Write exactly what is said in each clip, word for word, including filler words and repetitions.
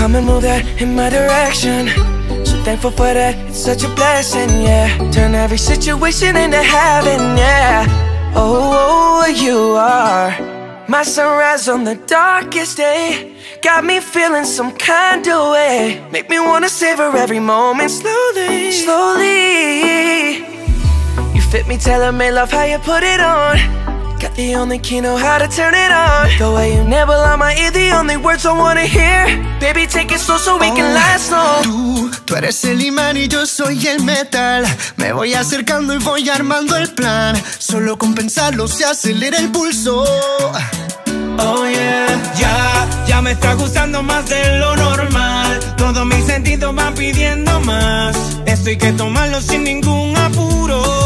Come and move that in my direction. So thankful for that, it's such a blessing, yeah. Turn every situation into heaven, yeah. Oh, you are my sunrise on the darkest day. Got me feeling some kind of way. Make me wanna savor every moment slowly, slowly. You fit me, tailor-made, love how you put it on. Got the only key, know how to turn it on. The way you nibble on my ear, the only words I wanna hear. Baby, take it slow so we can last long. Tú, tú eres el imán y yo soy el metal. Me voy acercando y voy armando el plan. Solo con pensarlo se acelera el pulso. Oh yeah, ya, ya me está gustando más de lo normal. Todos mis sentidos van pidiendo más. Esto hay que tomarlo sin ningún apuro.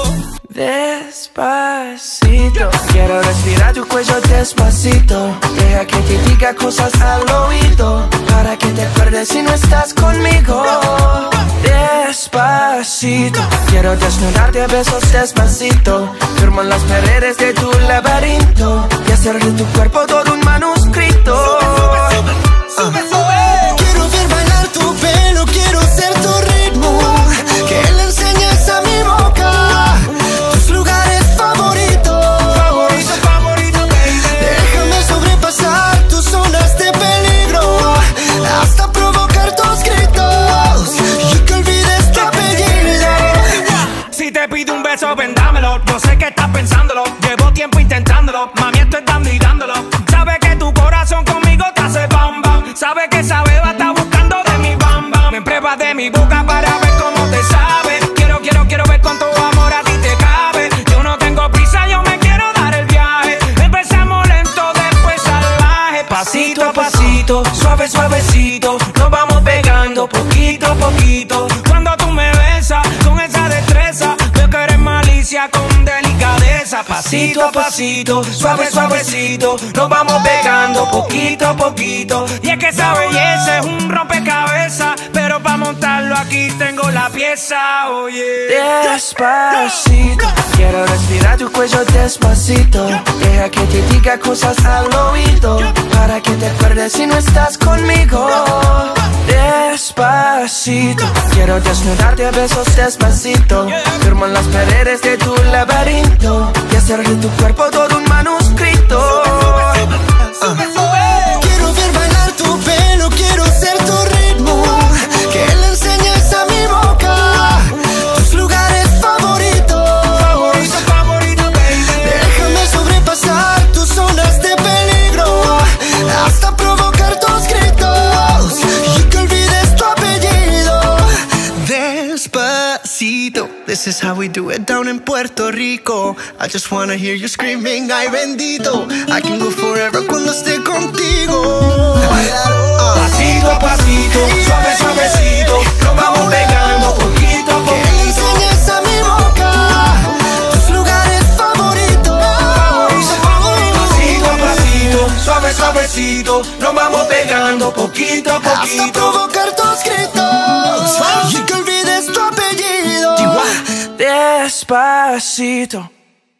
Despacito, quiero respirar tu cuello despacito. Deja que te diga cosas al oído, para que te acuerdes si no estás conmigo. Despacito, quiero desnudarte a besos despacito. Firmo en las paredes de tu laberinto y hacer de tu cuerpo todo un manuscrito. Sube, sube, sube. Quiero ver bailar tu pelo, quiero ser tu ritmo. Que le enseñes a mi boca tus lugares favoritos. Favorito, favorito, baby. Déjame sobrepasar tus zonas de peligro, hasta provocar tus gritos y que olvides tu apellido. Si te pido un beso, ven dámelo. Yo sé que estás pensándolo, llevo tiempo intentándolo. Mami, estoy dando y dándolo. Sabes que tu corazón conmigo te hace bam bam. Sabes que esa beba está buscando de mi bam bam. Me pruebas de mi boca para ver cómo te sabe. Quiero, quiero, quiero ver cuánto amor a ti te cabe. Yo no tengo prisa, yo me quiero dar el viaje. Empezamos lento, después salvaje. Pasito a pasito, suave, suavecito. Nos vamos pegando poquito a poquito. Cuando tú me besas con esa destreza, veo que eres malicia con delicadeza. Pasito a pasito, suave, suavecito. Nos vamos pegando poquito a poquito. Y es que esa belleza es un rompecabezas, pero para montarlo aquí tengo la pieza, oye. Despacito, quiero respirar tu cuello despacito. Deja que te diga cosas al oído, para que te acuerdes si no estás conmigo. Despacito, quiero desnudarte a besos despacito. Firmo en las paredes de tu laberinto y hacer de tu cuerpo todo un manuscrito. Sube, sube. Quiero ver bailar tu pelo, quiero ser tu ritmo. Que le enseñes a mi boca tus lugares favoritos. Favorito, favorito, baby. Déjame sobrepasar tus zonas de peligro, hasta provocar tus gritos y que olvides tu apellido. Despacito, this is how we do it down in Puerto Rico. I just wanna hear you screaming, ay bendito. I can go forever cuando esté contigo. Pasito a pasito, suave, suavecito. Nos vamos pegando poquito a Que le poquito. enseñes a mi boca tus lugares favoritos. Pasito a pasito, suave, suavecito. Nos vamos pegando poquito a Hasta poquito. provocar tus gritos y que olvides tu apellido. Despacito.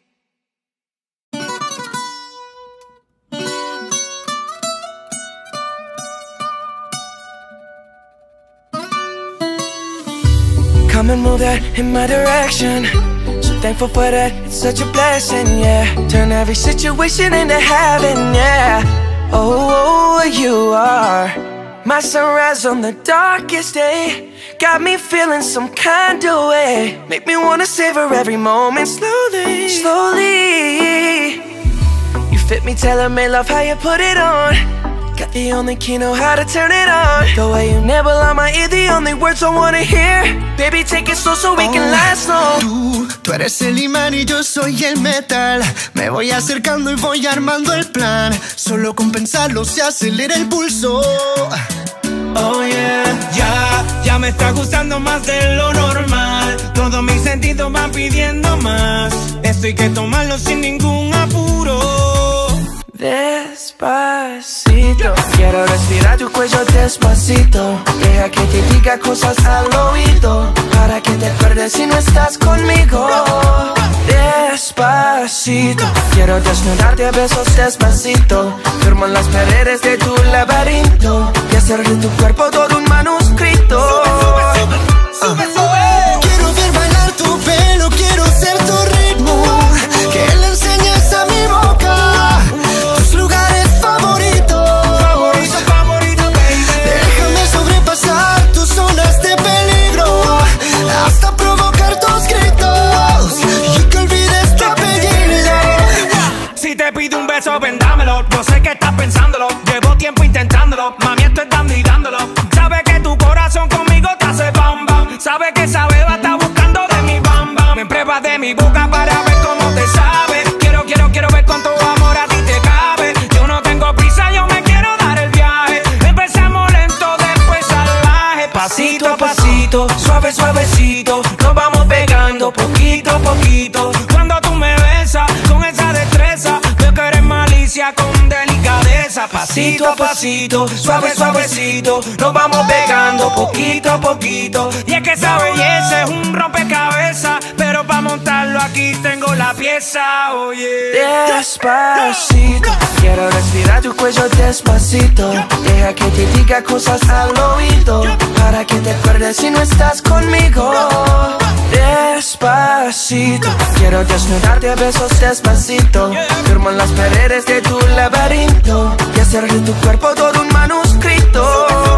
Come and move that in my direction. So thankful for that, it's such a blessing, yeah. Turn every situation into heaven, yeah. Oh, you are my sunrise on the darkest day. Got me feeling some kind of way. Make me wanna savor every moment slowly, slowly. You fit me, tailor-made, love how you put it on. Got the only key, know how to turn it on. The way you nibble on my ear, the only words I wanna hear. Baby, take it slow so we can last long. Tú, tú eres el imán y yo soy el metal. Me voy acercando y voy armando el plan. Solo con pensarlo se acelera el pulso. Oh yeah, ya, ya me está gustando más de lo normal. Todos mis sentidos van pidiendo más. Esto hay que tomarlo sin ningún apuro. Despacito, quiero respirar tu cuello despacito. Deja que te diga cosas al oído, para que te acuerdes si no estás conmigo. Despacito. Despacito, quiero desnudarte a besos despacito. Firmo en las paredes de tu laberinto y hacer de tu cuerpo todo un manuscrito. Sube, sube, sube, sube, sube. Quiero ver bailar tu pelo, quiero ser tu ritmo, que le enseñes a mi boca tus lugares favoritos. Favorito, favorito, baby. Déjame sobrepasar tus zonas de peligro hasta provocar tus gritos y que olvides tu apellido. Si te pido un beso, ven dámelo. Yo sé que estás pensándolo, llevo tiempo intentándolo. Mami, esto es dando y dándolo. Sabes que tu corazón conmigo te hace bam bam. Sabes que esa beba está buscando de mi bam bam. Me pruebas de mi boca para ver cómo te sabe. Quiero, quiero, quiero ver cuánto amor a ti te cabe. Yo no tengo prisa, yo me quiero dar el viaje. Empezamos lento, después salvaje. Pasito a pasito, suave, suavecito. Nos vamos pegando poquito a poquito. Cuando tú me besas con esa destreza, veo que eres malicia con delicadeza. Pasito a pasito, suave, suavecito. Nos vamos pegando poquito a poquito. Y es que esa belleza es un rompecabezas, pero para montarlo aquí tengo la pieza, oye. Despacito, quiero respirar tu cuello despacito. Deja que te diga cosas al oído, para que te acuerdes si no estás conmigo. Despacito, quiero desnudarte a besos despacito. Firmo en las paredes de tu laberinto y hacer de tu cuerpo todo un manuscrito.